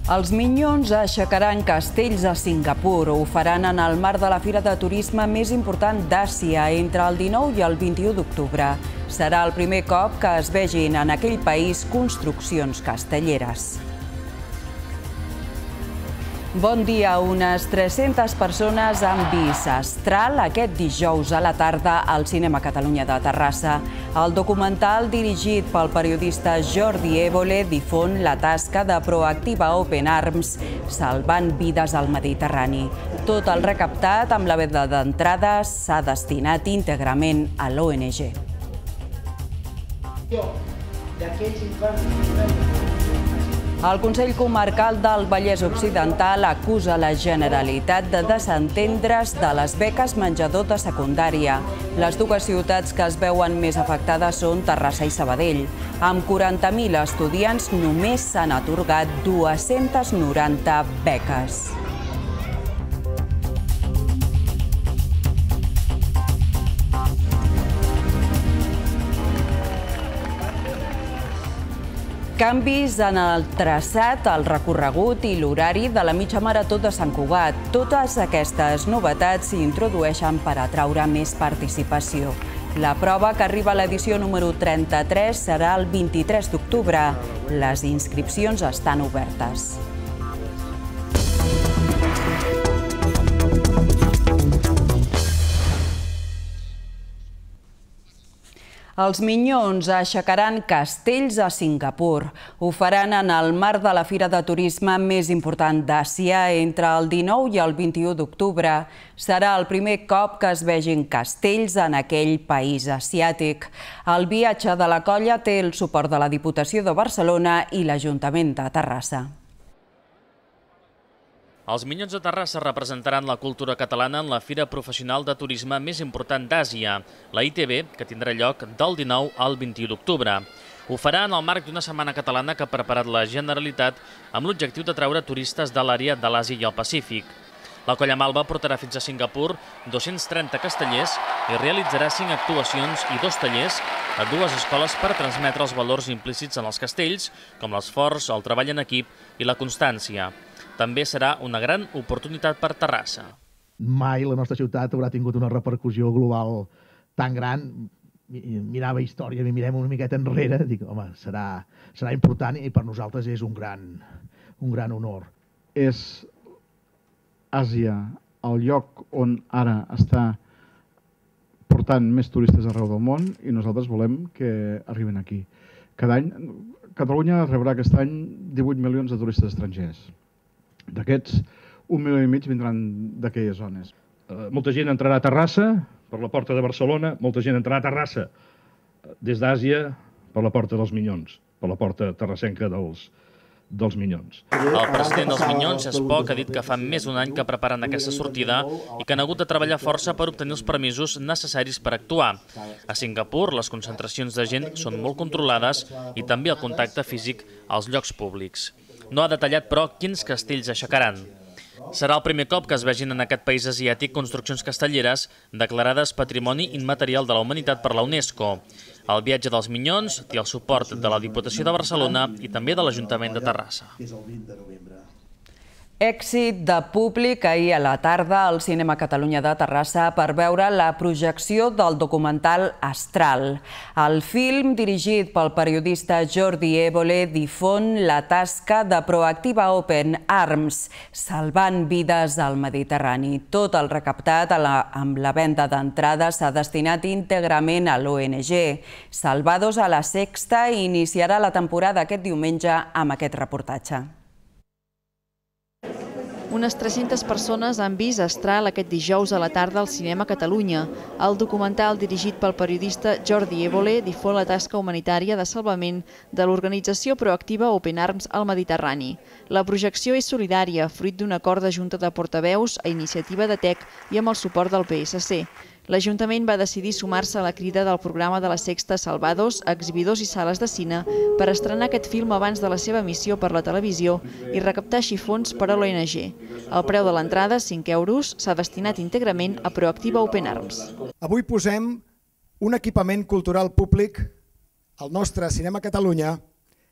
Els Minyons aixecaran castells a Singapur. Ho faran en el marc de la fira de turisme més important d'Àsia entre el 19 i el 21 d'octubre. Serà el primer cop que es vegin en aquell país construccions castelleres. Bon dia. Unes 300 persones han vist Astral aquest dijous a la tarda al Cinema Catalunya de Terrassa. El documental dirigit pel periodista Jordi Évole difon la tasca de Proactiva Open Arms salvant vides al Mediterrani. Tot el recaptat amb la venda d'entrades s'ha destinat íntegrament a l'ONG. El Consell Comarcal del Vallès Occidental acusa la Generalitat de desentendre's de les beques menjador de secundària. Les dues ciutats que es veuen més afectades són Terrassa i Sabadell. Amb 40.000 estudiants només s'han atorgat 290 beques. Canvis en el traçat, el recorregut i l'horari de la mitja marató de Sant Cugat. Totes aquestes novetats s'introdueixen per atraure més participació. La prova, que arriba a l'edició número 33, serà el 23 d'octubre. Les inscripcions estan obertes. Els Minyons aixecaran castells a Singapur. Ho faran en el marc de la fira de turisme més important d'Àsia entre el 19 i el 21 d'octubre. Serà el primer cop que es vegin castells en aquell país asiàtic. El viatge de la colla té el suport de la Diputació de Barcelona i l'Ajuntament de Terrassa. Els Minyons de Terrassa representaran la cultura catalana en la fira professional de turisme més important d'Àsia, la ITB, que tindrà lloc del 19 al 21 d'octubre. Ho farà en el marc d'una setmana catalana que ha preparat la Generalitat amb l'objectiu d'atraure turistes de l'àrea de l'Àsia i el Pacífic. La Colla Malva portarà fins a Singapur 230 castellers i realitzarà 5 actuacions i 2 tallers a 2 escoles per transmetre els valors implícits en els castells, com l'esforç, el treball en equip i la constància. També serà una gran oportunitat per Terrassa. Mai la nostra ciutat haurà tingut una repercussió global tan gran. Mirava història, mirem una miqueta enrere, dic, home, serà important i per nosaltres és un gran honor. És Àsia el lloc on ara està portant més turistes arreu del món i nosaltres volem que arriben aquí. Cada any, Catalunya rebrà aquest any 18 milions de turistes estrangers. D'aquests, 1,5 milió vindran d'aquelles zones. Molta gent entrarà a Terrassa per la porta de Barcelona, molta gent entrarà a Terrassa des d'Àsia per la porta dels Minyons, per la porta terrassenca dels Minyons. El president dels Minyons, Spock, ha dit que fa més d'un any que preparen aquesta sortida i que han hagut de treballar força per obtenir els permisos necessaris per actuar. A Singapur, les concentracions de gent són molt controlades i també el contacte físic als llocs públics. No ha detallat, però, quins castells aixecaran. Serà el primer cop que es vegin en aquest país asiàtic construccions castelleres declarades Patrimoni Immaterial de la Humanitat per la UNESCO. El viatge dels Minyons té el suport de la Diputació de Barcelona i també de l'Ajuntament de Terrassa. Èxit de públic ahir a la tarda al Cinema Catalunya de Terrassa per veure la projecció del documental Astral. El film, dirigit pel periodista Jordi Évole, difon la tasca de Proactiva Open Arms, salvant vides al Mediterrani. Tot el recaptat amb la venda d'entrades s'ha destinat íntegrament a l'ONG. Salvados a la Sexta iniciarà la temporada aquest diumenge amb aquest reportatge. Unes 300 persones han vist Astral aquest dijous a la tarda al Cinema Catalunya. El documental, dirigit pel periodista Jordi Évole, difon la tasca humanitària de salvament de l'organització Proactiva Open Arms al Mediterrani. La projecció és solidària, fruit d'un acord de Junta de Portaveus a iniciativa de TEC i amb el suport del PSC. L'Ajuntament va decidir sumar-se a la crida del programa de la Sexta Salvados a exhibidors i sales de cine per estrenar aquest film abans de la seva emissió per la televisió i recaptar així fons per a l'ONG. El preu de l'entrada, 5 euros, s'ha destinat íntegrament a Proactiva Open Arms. Avui posem un equipament cultural públic al nostre Cinema Catalunya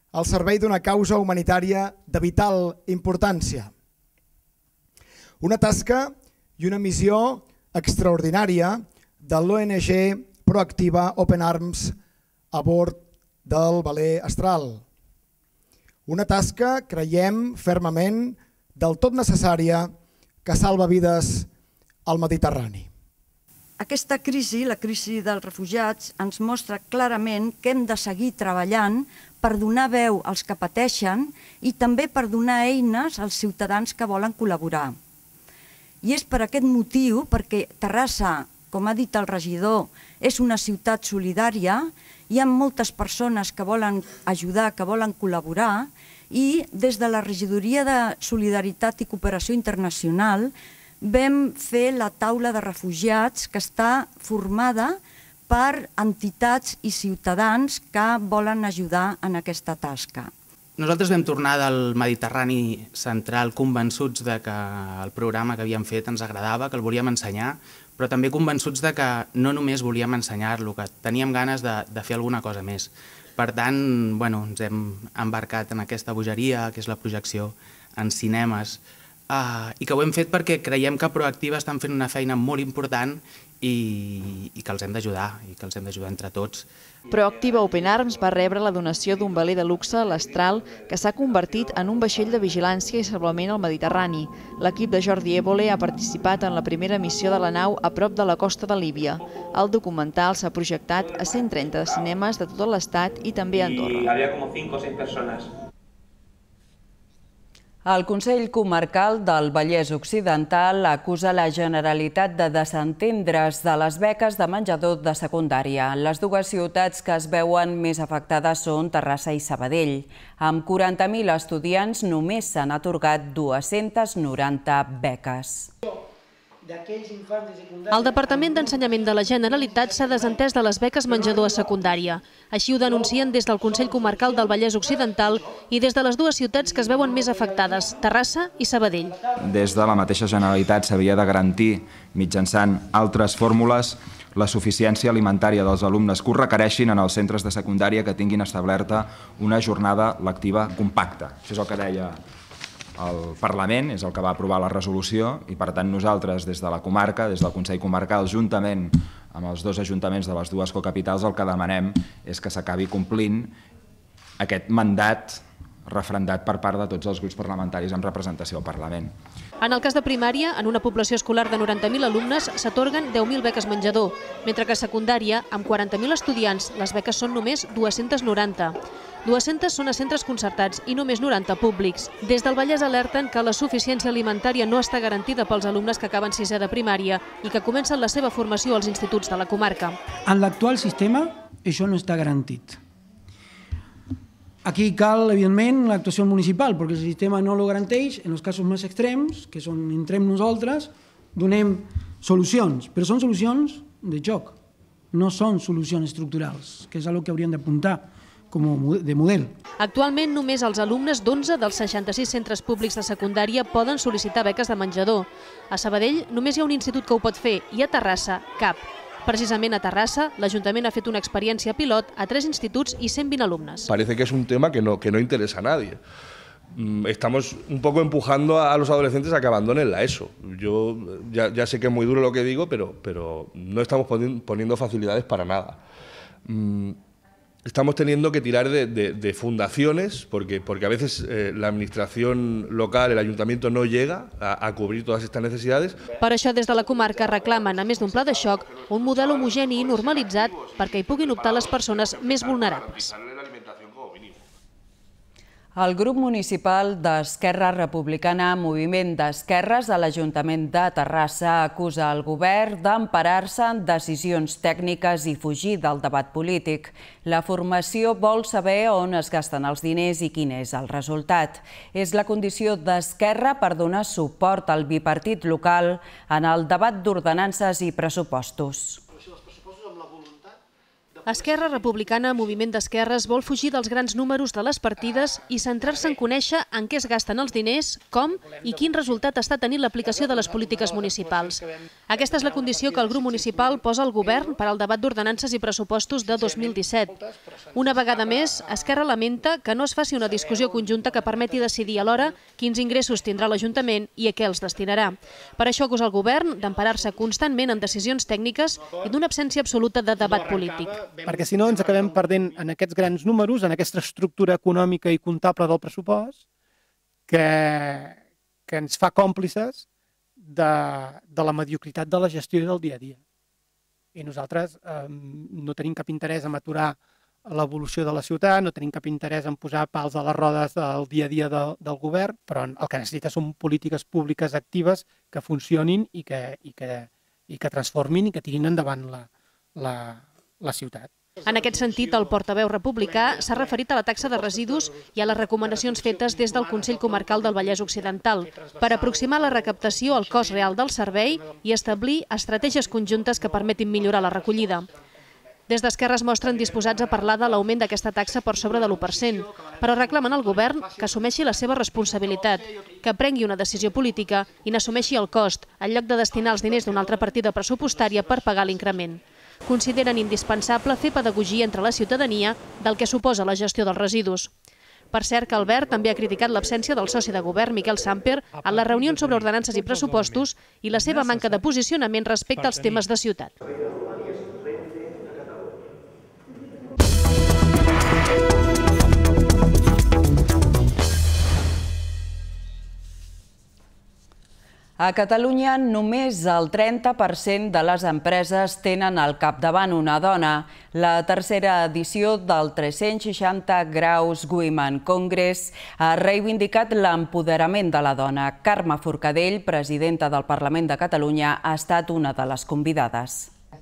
al servei d'una causa humanitària de vital importància. Una tasca i una missió extraordinària de l'ONG proactiva Open Arms a bord del veler Astral. Una tasca, creiem fermament, del tot necessària que salva vides al Mediterrani. Aquesta crisi, la crisi dels refugiats, ens mostra clarament que hem de seguir treballant per donar veu als que pateixen i també per donar eines als ciutadans que volen col·laborar. I és per aquest motiu, perquè Terrassa, com ha dit el regidor, és una ciutat solidària, hi ha moltes persones que volen ajudar, que volen col·laborar, i des de la Regidoria de Solidaritat i Cooperació Internacional vam fer la taula de refugiats que està formada per entitats i ciutadans que volen ajudar en aquesta tasca. Nosaltres vam tornar del Mediterrani central convençuts de que el programa que havíem fet ens agradava, que el volíem ensenyar, però també convençuts de que no només volíem ensenyar-lo, que teníem ganes de fer alguna cosa més. Per tant, ens hem embarcat en aquesta bogeria, que és la projecció en cinemes, i que ho hem fet perquè creiem que Proactiva estan fent una feina molt important i que els hem d'ajudar, i que els hem d'ajudar entre tots. Proactiva Open Arms va rebre la donació d'un veler de luxe, l'Astral, que s'ha convertit en un vaixell de vigilància i salvament al Mediterrani. L'equip de Jordi Évole ha participat en la primera missió de la nau a prop de la costa de Líbia. El documental s'ha projectat a 130 cinemes de tot l'Estat i també a Andorra. Había como 5 o 6 personas. El Consell Comarcal del Vallès Occidental acusa la Generalitat de desentendre's de les beques de menjador de secundària. Les dues ciutats que es veuen més afectades són Terrassa i Sabadell. Amb 40.000 estudiants només s'han atorgat 290 beques. El Departament d'Ensenyament de la Generalitat s'ha desentès de les beques menjador a secundària. Així ho denuncien des del Consell Comarcal del Vallès Occidental i des de les dues ciutats que es veuen més afectades, Terrassa i Sabadell. Des de la mateixa Generalitat s'havia de garantir, mitjançant altres fórmules, la suficiència alimentària dels alumnes que ho requereixin en els centres de secundària que tinguin establerta una jornada lectiva compacta. Això és el que deia el Parlament, és el que va aprovar la resolució i, per tant, nosaltres, des de la comarca, des del Consell Comarcal, juntament amb els dos ajuntaments de les dues cocapitals, el que demanem és que s'acabi complint aquest mandat refrendat per part de tots els grups parlamentaris amb representació al Parlament. En el cas de primària, en una població escolar de 90.000 alumnes, s'atorguen 10.000 beques menjador, mentre que a secundària, amb 40.000 estudiants, les beques són només 290. 200 són a centres concertats i només 90 públics. Des del Vallès alerten que la suficiència alimentària no està garantida pels alumnes que acaben sisè de primària i que comencen la seva formació als instituts de la comarca. En l'actual sistema, això no està garantit. Aquí cal, evidentment, l'actuació municipal, perquè el sistema no ho garanteix. En els casos més extrems, que és on entrem nosaltres, donem solucions, però són solucions de joc, no són solucions estructurals, que és el que hauríem d'apuntar com de model. Actualment, només els alumnes d'11 dels 66 centres públics de secundària poden sol·licitar beques de menjador. A Sabadell només hi ha un institut que ho pot fer i a Terrassa, cap. Precisament a Terrassa, l'Ajuntament ha fet una experiència pilot a 3 instituts i 120 alumnes. Parece que es un tema que no interesa a nadie. Estamos un poco empujando a los adolescentes a que abandonen la ESO. Yo ya sé que es muy duro lo que digo, pero no estamos poniendo facilidades para nada. Estamos teniendo que tirar de fundaciones porque a veces la administración local, el ayuntamiento, no llega a cubrir todas estas necesidades. Per això, des de la comarca reclamen, a més d'un pla de xoc, un model homogeni i normalitzat perquè hi puguin optar les persones més vulnerables. El grup municipal d'Esquerra Republicana Moviment d'Esquerres a l'Ajuntament de Terrassa acusa el govern d'emparar-se en decisions tècniques i fugir del debat polític. La formació vol saber on es gasten els diners i quin és el resultat. És la condició d'Esquerra per donar suport al bipartit local en el debat d'ordenances i pressupostos. Esquerra Republicana, Moviment d'Esquerres, vol fugir dels grans números de les partides i centrar-se en conèixer en què es gasten els diners, com i quin resultat està tenint l'aplicació de les polítiques municipals. Aquesta és la condició que el grup municipal posa al govern per al debat d'ordenances i pressupostos de 2017. Una vegada més, Esquerra lamenta que no es faci una discussió conjunta que permeti decidir alhora quins ingressos tindrà l'Ajuntament i a què els destinarà. Per això acusa el govern d'emparar-se constantment en decisions tècniques i d'una absència absoluta de debat polític. Perquè si no ens acabem perdent en aquests grans números, en aquesta estructura econòmica i comptable del pressupost, que ens fa còmplices de la mediocritat de la gestió del dia a dia. I nosaltres no tenim cap interès en aturar l'evolució de la ciutat, no tenim cap interès en posar pals a les rodes del dia a dia del govern, però el que necessita són polítiques públiques actives que funcionin i que transformin i que tirin endavant la ciutat. En aquest sentit, el portaveu republicà s'ha referit a la taxa de residus i a les recomanacions fetes des del Consell Comarcal del Vallès Occidental per aproximar la recaptació al cost real del servei i establir estratègies conjuntes que permetin millorar la recollida. Des d'Esquerra es mostren disposats a parlar de l'augment d'aquesta taxa per sobre de l'1%, però reclamen al govern que assumeixi la seva responsabilitat, que prengui una decisió política i n'assumeixi el cost, en lloc de destinar els diners d'una altra partida pressupostària per pagar l'increment. Consideren indispensable fer pedagogia entre la ciutadania del que suposa la gestió dels residus. Per cert, que Albert també ha criticat l'absència del soci de govern, Miquel Samper, en les reunions sobre ordenances i pressupostos i la seva manca de posicionament respecte als temes de ciutat. A Catalunya, només el 30% de les empreses tenen al capdavant una dona. La tercera edició del 360 Graus Women Congress ha reivindicat l'empoderament de la dona. Carme Forcadell, presidenta del Parlament de Catalunya, ha estat una de les convidades.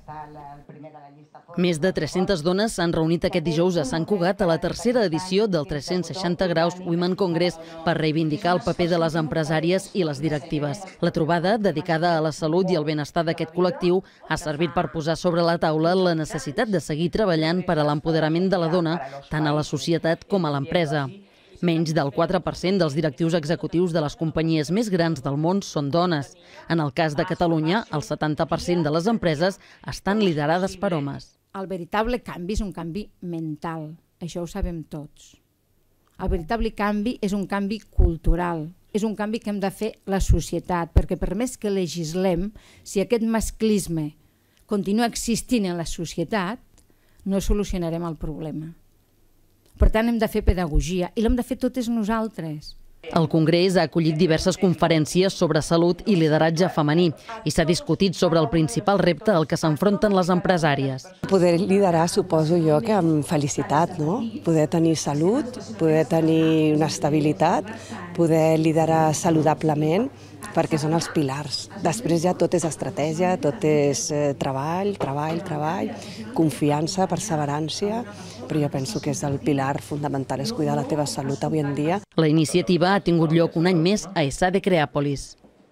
Més de 300 dones s'han reunit aquest dijous a Sant Cugat a la tercera edició del 360 Graus Women Congress per reivindicar el paper de les empresàries i les directives. La trobada, dedicada a la salut i al benestar d'aquest col·lectiu, ha servit per posar sobre la taula la necessitat de seguir treballant per a l'empoderament de la dona, tant a la societat com a l'empresa. Menys del 4% dels directius executius de les companyies més grans del món són dones. En el cas de Catalunya, el 70% de les empreses estan liderades per homes. El veritable canvi és un canvi mental, això ho sabem tots. El veritable canvi és un canvi cultural, és un canvi que hem de fer la societat, perquè per més que legislem, si aquest masclisme continua existint en la societat, no solucionarem el problema. Per tant, hem de fer pedagogia i l'hem de fer totes nosaltres. El Congrés ha acollit diverses conferències sobre salut i lideratge femení i s'ha discutit sobre el principal repte al que s'enfronten les empresàries. Poder liderar suposo jo que amb felicitat, no? Poder tenir salut, poder tenir una estabilitat, poder liderar saludablement, perquè són els pilars. Després ja tot és estratègia, tot és treball, confiança, perseverància, però jo penso que és el pilar fonamental, és cuidar la teva salut avui en dia. La iniciativa ha tingut lloc un any més a ESADE Creàpolis.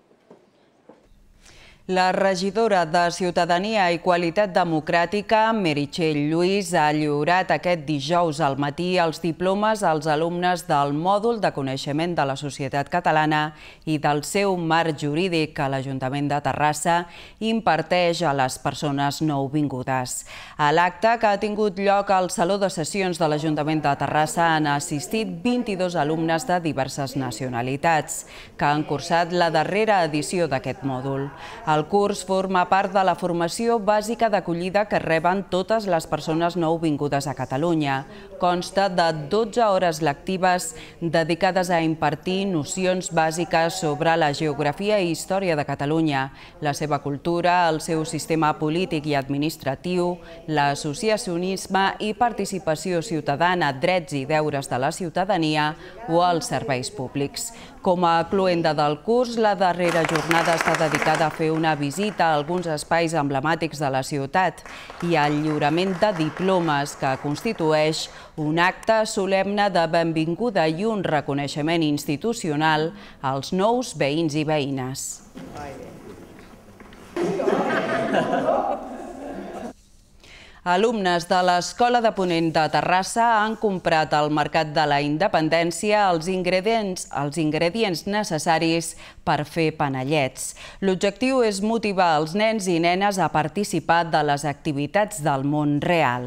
La regidora de Ciutadania i Qualitat Democràtica, Meritxell Lluís, ha lliurat aquest dijous al matí els diplomes als alumnes del mòdul de coneixement de la societat catalana i del seu marc jurídic que l'Ajuntament de Terrassa imparteix a les persones nouvingudes. A l'acte que ha tingut lloc al Saló de Sessions de l'Ajuntament de Terrassa han assistit 22 alumnes de diverses nacionalitats que han cursat la darrera edició d'aquest mòdul. El curs forma part de la formació bàsica d'acollida que reben totes les persones nouvingudes a Catalunya. Consta de 12 hores lectives dedicades a impartir nocions bàsiques sobre la geografia i història de Catalunya, la seva cultura, el seu sistema polític i administratiu, l'associacionisme i participació ciutadana, drets i deures de la ciutadania o els serveis públics. Com a cloenda del curs, la darrera jornada està dedicada a fer una visita a alguns espais emblemàtics de la ciutat i al lliurament de diplomes, que constitueix un acte solemne de benvinguda i un reconeixement institucional als nous veïns i veïnes. Alumnes de l'Escola de Ponent de Terrassa han comprat al Mercat de la Independència els ingredients necessaris per fer panellets. L'objectiu és motivar els nens i nenes a participar de les activitats del món real.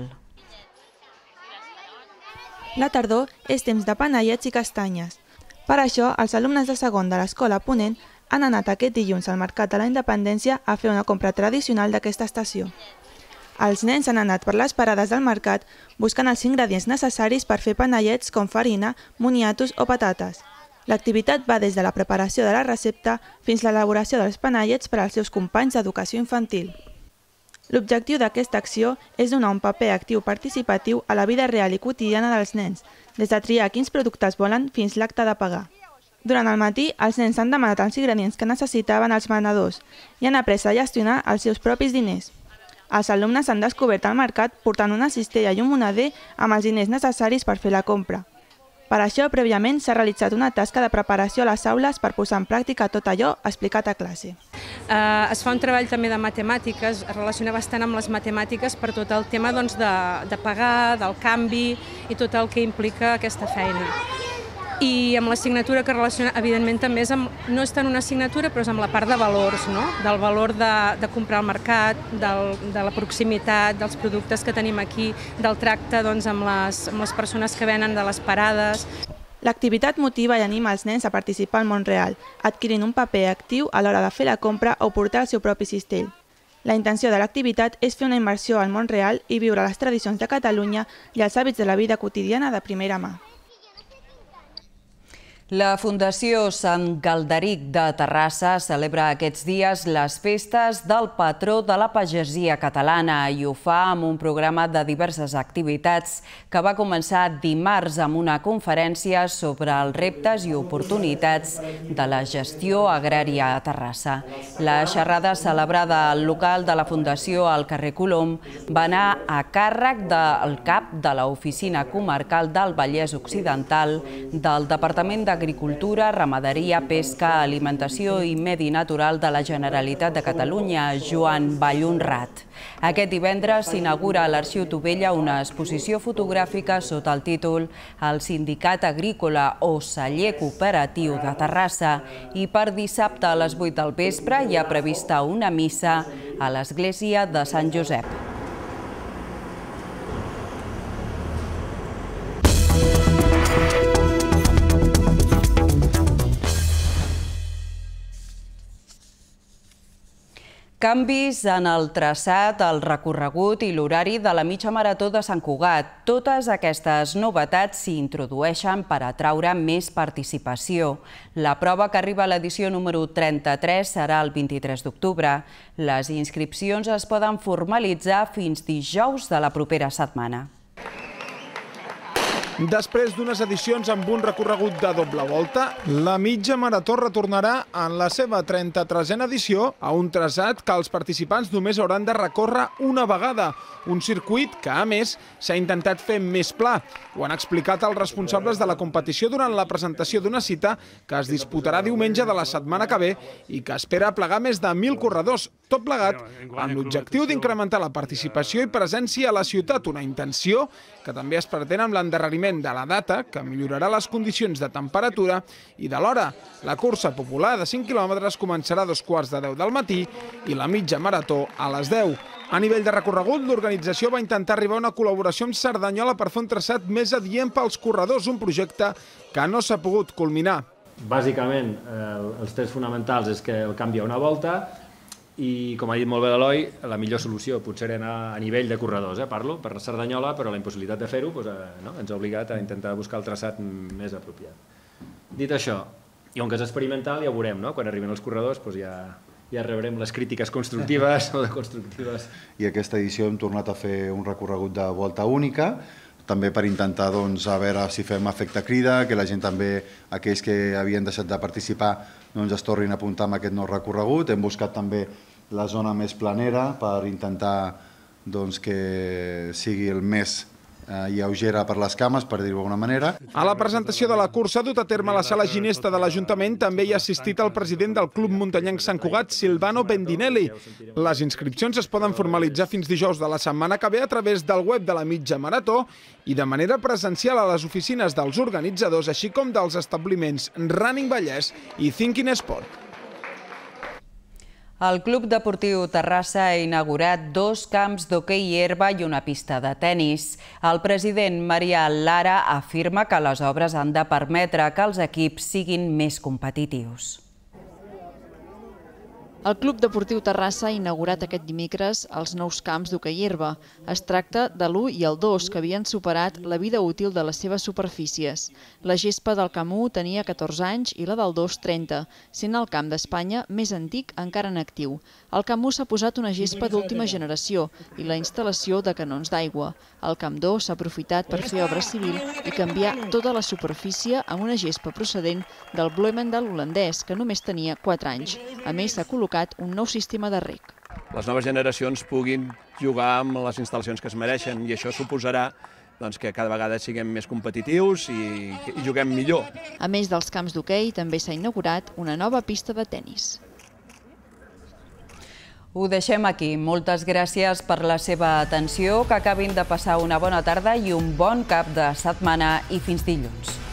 La tardor és temps de panellets i castanyes. Per això, els alumnes de segon de l'Escola Ponent han anat aquest dilluns al Mercat de la Independència a fer una compra tradicional d'aquesta estació. Els nens han anat per les parades del mercat buscant els ingredients necessaris per fer panellets com farina, moniatos o patates. L'activitat va des de la preparació de la recepta fins a l'elaboració dels panellets per als seus companys d'educació infantil. L'objectiu d'aquesta acció és donar un paper actiu participatiu a la vida real i quotidiana dels nens, des de triar quins productes volen fins l'acte de pagar. Durant el matí, els nens han demanat els ingredients que necessitaven els venedors i han après a gestionar els seus propis diners. Els alumnes han descobert el mercat portant una cistella i un moneder amb els diners necessaris per fer la compra. Per això, prèviament, s'ha realitzat una tasca de preparació a les aules per posar en pràctica tot allò explicat a classe. Es fa un treball també de matemàtiques, es relaciona bastant amb les matemàtiques per tot el tema de pagar, del canvi i tot el que implica aquesta feina. I amb l'assignatura que relaciona, evidentment, també no és tant una assignatura, però és amb la part de valors, del valor de comprar al mercat, de la proximitat, dels productes que tenim aquí, del tracte amb les persones que venen de les parades. L'activitat motiva i anima els nens a participar al món real, adquirint un paper actiu a l'hora de fer la compra o portar el seu propi cistell. La intenció de l'activitat és fer una immersió al món real i viure les tradicions de Catalunya i els hàbits de la vida quotidiana de primera mà. La Fundació Sant Galderic de Terrassa celebra aquests dies les festes del patró de la pagesia catalana i ho fa amb un programa de diverses activitats que va començar dimarts amb una conferència sobre els reptes i oportunitats de la gestió agrària a Terrassa. La xerrada celebrada al local de la Fundació al carrer Colom va anar a càrrec del cap de l'Oficina Comarcal del Vallès Occidental del Departament d'Agricultura, Ramaderia, Pesca, Alimentació i Medi Natural de la Generalitat de Catalunya, Joan Vallhonrat. Aquest divendres s'inaugura a l'Arxiu Tubella una exposició fotogràfica sota el títol El Sindicat Agrícola o Celler Cooperatiu de Terrassa i per dissabte a les 8 del vespre hi ha prevista una missa a l'església de Sant Josep. Canvis en el traçat, el recorregut i l'horari de la mitja marató de Sant Cugat. Totes aquestes novetats s'hi introdueixen per atraure més participació. La prova, que arriba a l'edició número 33, serà el 23 d'octubre. Les inscripcions es poden formalitzar fins dijous de la propera setmana. Després d'unes edicions amb un recorregut de doble volta, la mitja marató retornarà en la seva 33a edició a un traçat que els participants només hauran de recórrer una vegada, un circuit que, a més, s'ha intentat fer més pla. Ho han explicat els responsables de la competició durant la presentació d'una cita que es disputarà diumenge de la setmana que ve i que espera plegar més de 1.000 corredors, tot plegat amb l'objectiu d'incrementar la participació i presència a la ciutat, una intenció que també es pretén amb l'endarreriment de la data, que millorarà les condicions de temperatura i de l'hora. La cursa popular de 5 quilòmetres començarà a 2:15 del matí i la mitja marató a les 10. A nivell de recorregut, l'organització va intentar arribar a una col·laboració amb Cerdanyola per fer un traçat més adient pels corredors, un projecte que no s'ha pogut culminar. Bàsicament, els trets fonamentals és que el canvia una volta i, com ha dit molt bé l'Eloi, la millor solució potser era anar a nivell de corredors, parlo, per Cerdanyola, però la impossibilitat de fer-ho ens ha obligat a intentar buscar el traçat més apropiat. Dit això, i com que és experimental, ja ho veurem, quan arriben els corredors ja rebrem les crítiques constructives o deconstructives. I aquesta edició hem tornat a fer un recorregut de volta única, també per intentar a veure si fem efecte crida, que la gent també, aquells que havien deixat de participar, es tornin a apuntar amb aquest nou recorregut. Hem buscat també la zona més planera per intentar que sigui el més lleugera per les cames, per dir-ho d'alguna manera. A la presentació de la cursa dut a terme a la sala ginesta de l'Ajuntament també hi ha assistit el president del Club Muntanyenc Sant Cugat, Silvano Bendinelli. Les inscripcions es poden formalitzar fins dijous de la setmana que ve a través del web de la mitja marató i de manera presencial a les oficines dels organitzadors, així com dels establiments Running Vallès i Thinking Sport. El Club Deportiu Terrassa ha inaugurat 2 camps d'hoquei i herba i una pista de tennis. El president Marià Lara afirma que les obres han de permetre que els equips siguin més competitius. El Club Deportiu Terrassa ha inaugurat aquest dimecres els nous camps d'hoquei i herba. Es tracta de l'1 i el 2, que havien superat la vida útil de les seves superfícies. La gespa del camp 1 tenia 14 anys i la del 2 30, sent el camp d'Espanya més antic encara en actiu. Al camp 1 s'ha posat una gespa d'última generació i la instal·lació de canons d'aigua. Al camp 2 s'ha aprofitat per fer obra civil i canviar tota la superfície amb una gespa procedent del Bloemendal holandès, que només tenia 4 anys. A més, s'ha col·locat un nou sistema de reg. Les noves generacions puguin jugar amb les instal·lacions que es mereixen i això suposarà que cada vegada siguem més competitius i juguem millor. A més dels camps d'hoquei, també s'ha inaugurat una nova pista de tennis. Ho deixem aquí. Moltes gràcies per la seva atenció, que acabin de passar una bona tarda i un bon cap de setmana i fins dilluns.